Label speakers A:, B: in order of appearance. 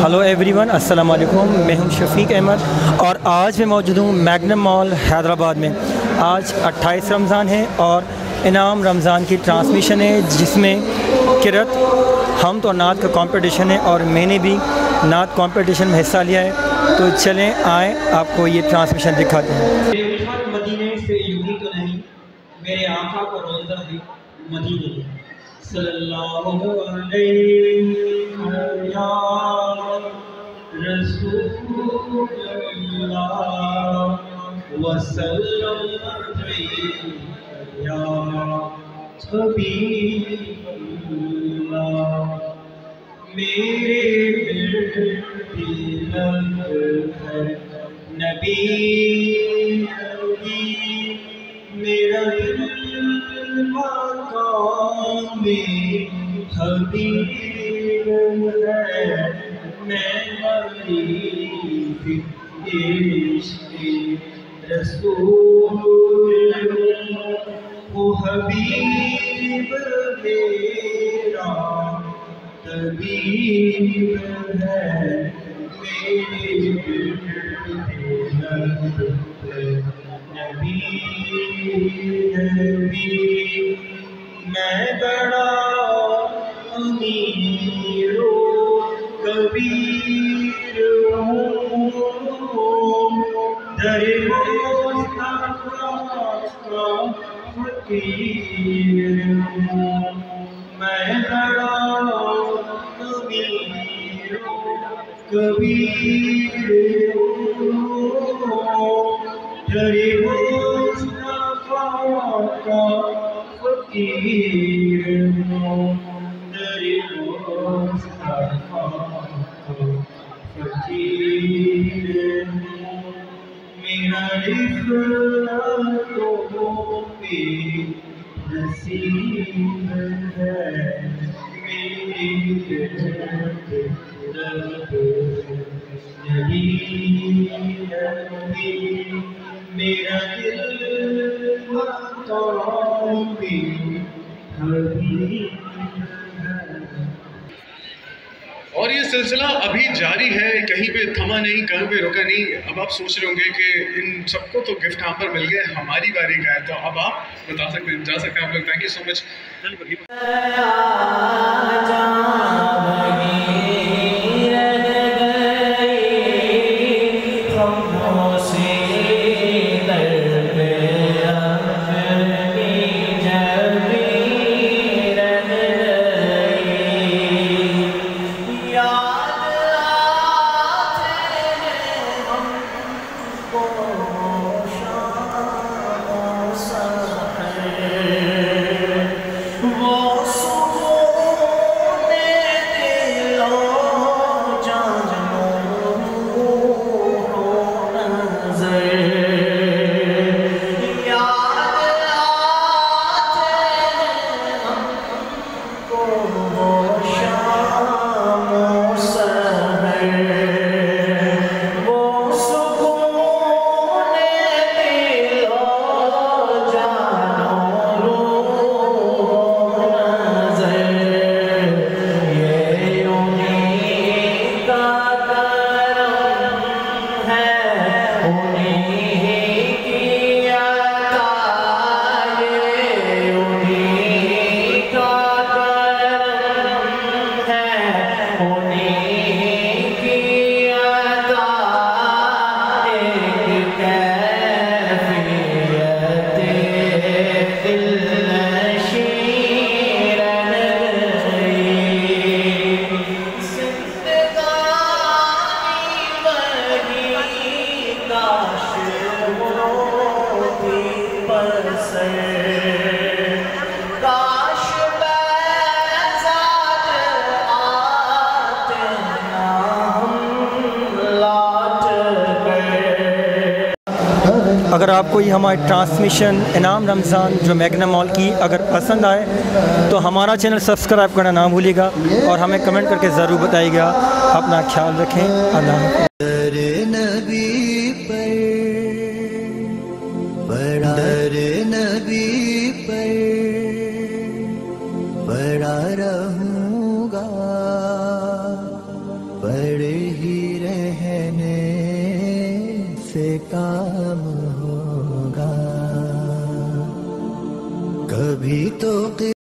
A: Hello everyone, अस्सलाम वालेकुम। मैं हूं शफीक अहमद और आज मैं मौजूद हूं मैग्नम मॉल हैदराबाद में। आज 28 रमज़ान है और इनाम रमज़ान की ट्रांसमिशन है जिसमें किरत हम तो नात का कंपटीशन है और मैंने भी नात कंपटीशन में हिस्सा लिया है। तो चलें आए आपको ये ट्रांसमिशन दिखाते हैं। मदीने से यूं तो नहीं, मेरे आका का रोज़ा भी मदीने में। सल्लल्लाहु अलैहि या रसूलल्लाह वसल्लम या हबीबल्लाह। मेरे दिल है नबी नबी, मेरा दिल मकाम में हबीब है। मैं मरीज़ इश्क़ रसूल, वो हबीब मेरा तबीब है। मेरे नबी नबी, मैं बड़ा अमीर कबीर हूँ, दर मुस्तफ़ा का फकीर हूँ। मैं बड़ा अमीर कबीर हूँ, दर मुस्तफ़ा का फकीर हूँ, दर मुस्तफ़ा का फकीर हूँ। मेरा इफ़्तिख़ारों पे नसीब है, मेरी नबी नबी, मेरा दिल मकाम में हबीब है।
B: और ये सिलसिला अभी जारी है, कहीं पे थमा नहीं, कहीं पे रुका नहीं। अब आप सोच रहे होंगे कि इन सबको तो गिफ्ट यहाँ पर मिल गए, हमारी बारी का है। तो अब आप बता सकते हैं, जा सकते हैं आप लोग। Thank you so much.
A: अगर आपको ये हमारी ट्रांसमिशन इनाम रमज़ान जो मैग्नम मॉल की अगर पसंद आए तो हमारा चैनल सब्सक्राइब करना ना भूलिएगा और हमें कमेंट करके ज़रूर बताइएगा। अपना ख्याल रखें। अल्लाह
C: नबी पर बड़ा रहूँगा, बड़े سے کام ہوگا. کبھی تو